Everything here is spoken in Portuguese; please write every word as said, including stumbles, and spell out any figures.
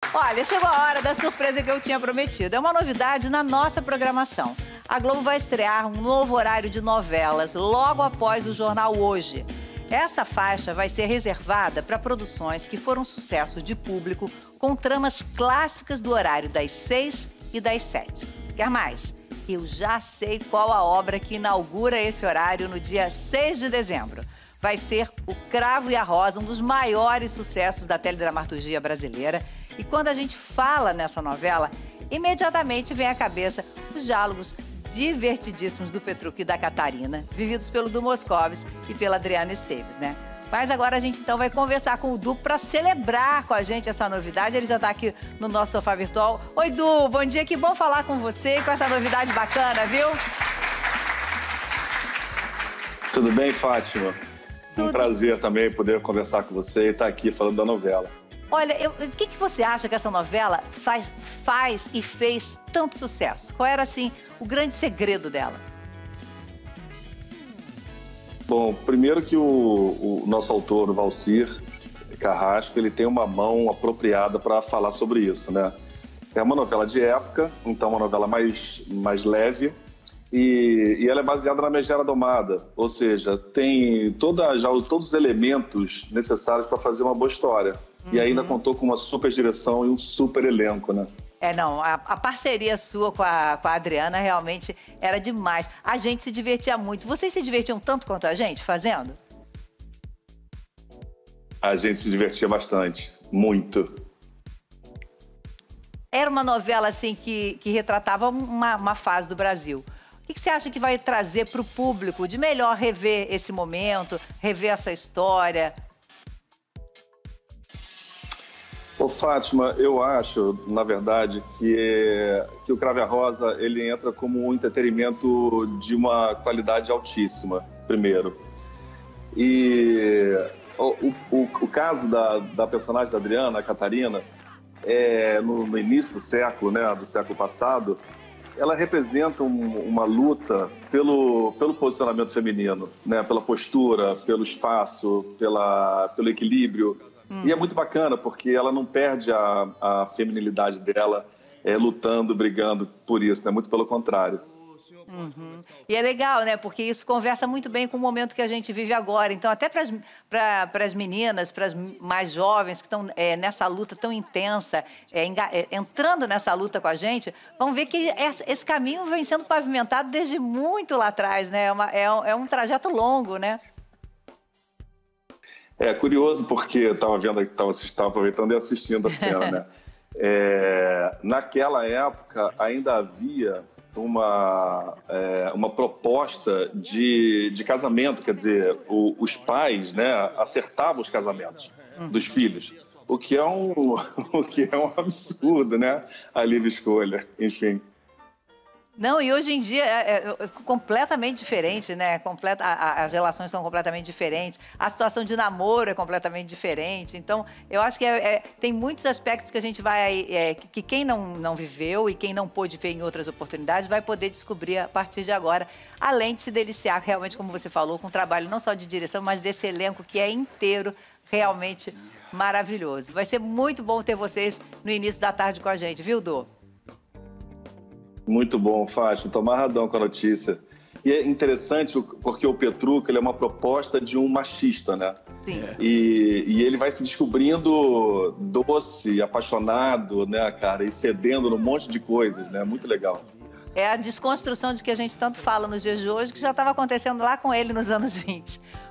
Olha, chegou a hora da surpresa que eu tinha prometido. É uma novidade na nossa programação. A Globo vai estrear um novo horário de novelas logo após o Jornal Hoje. Essa faixa vai ser reservada para produções que foram sucesso de público com tramas clássicas do horário das seis e das sete. Quer mais? Eu já sei qual a obra que inaugura esse horário no dia seis de dezembro. Vai ser O Cravo e a Rosa, um dos maiores sucessos da teledramaturgia brasileira. E quando a gente fala nessa novela, imediatamente vem à cabeça os diálogos divertidíssimos do Petrúquio e da Catarina, vividos pelo Du Moscovis e pela Adriana Esteves, né? Mas agora a gente então vai conversar com o Du para celebrar com a gente essa novidade. Ele já está aqui no nosso sofá virtual. Oi, Du, bom dia, que bom falar com você, com essa novidade bacana, viu? Tudo bem, Fátima? Tudo. Um prazer também poder conversar com você e estar aqui falando da novela. Olha, eu, o que, que você acha que essa novela faz, faz e fez tanto sucesso? Qual era, assim, o grande segredo dela? Bom, primeiro que o, o nosso autor, o Valcir Carrasco, ele tem uma mão apropriada para falar sobre isso, né? É uma novela de época, então uma novela mais, mais leve, e, e ela é baseada na Megera Domada, ou seja, tem toda, já todos os elementos necessários para fazer uma boa história. Uhum. E ainda contou com uma super direção e um super elenco, né? É, não, a, a parceria sua com a, com a Adriana realmente era demais. A gente se divertia muito. Vocês se divertiam tanto quanto a gente fazendo? A gente se divertia bastante, muito. Era uma novela, assim, que, que retratava uma, uma fase do Brasil. O que, que você acha que vai trazer para o público de melhor rever esse momento, rever essa história? Ô, Fátima, eu acho, na verdade, que, que o Cravo e a Rosa, ele entra como um entretenimento de uma qualidade altíssima, primeiro. E o, o, o caso da, da personagem da Adriana, a Catarina, é, no, no início do século, né, do século passado, ela representa um, uma luta pelo, pelo posicionamento feminino, né, pela postura, pelo espaço, pela, pelo equilíbrio. Hum. E é muito bacana, porque ela não perde a, a feminilidade dela é, lutando, brigando por isso, né? Muito pelo contrário. Uhum. E é legal, né? Porque isso conversa muito bem com o momento que a gente vive agora. Então, até para as meninas, para as mais jovens que estão é, nessa luta tão intensa, é, é, entrando nessa luta com a gente, vão ver que esse caminho vem sendo pavimentado desde muito lá atrás, né? É, uma, é, um, é um trajeto longo, né? É curioso porque eu estava vendo, estava aproveitando e assistindo a cena, né? É, naquela época ainda havia uma, é, uma proposta de, de casamento, quer dizer, o, os pais, né, acertavam os casamentos dos filhos, o que é um, o que é um absurdo, né? A livre escolha, enfim. Não, e hoje em dia é, é completamente diferente, né? Completa, a, a, as relações são completamente diferentes, a situação de namoro é completamente diferente. Então, eu acho que é, é, tem muitos aspectos que a gente vai... É, que quem não, não viveu e quem não pôde ver em outras oportunidades vai poder descobrir a partir de agora, além de se deliciar realmente, como você falou, com um trabalho não só de direção, mas desse elenco que é inteiro, realmente maravilhoso. Vai ser muito bom ter vocês no início da tarde com a gente, viu, Du? Muito bom, Fátima. Estou amarradão com a notícia. E é interessante porque o Petrúquio ele é uma proposta de um machista, né? Sim. E, e ele vai se descobrindo doce, apaixonado, né, cara? E cedendo num monte de coisas, né? Muito legal. É a desconstrução de que a gente tanto fala nos dias de hoje, que já estava acontecendo lá com ele nos anos vinte.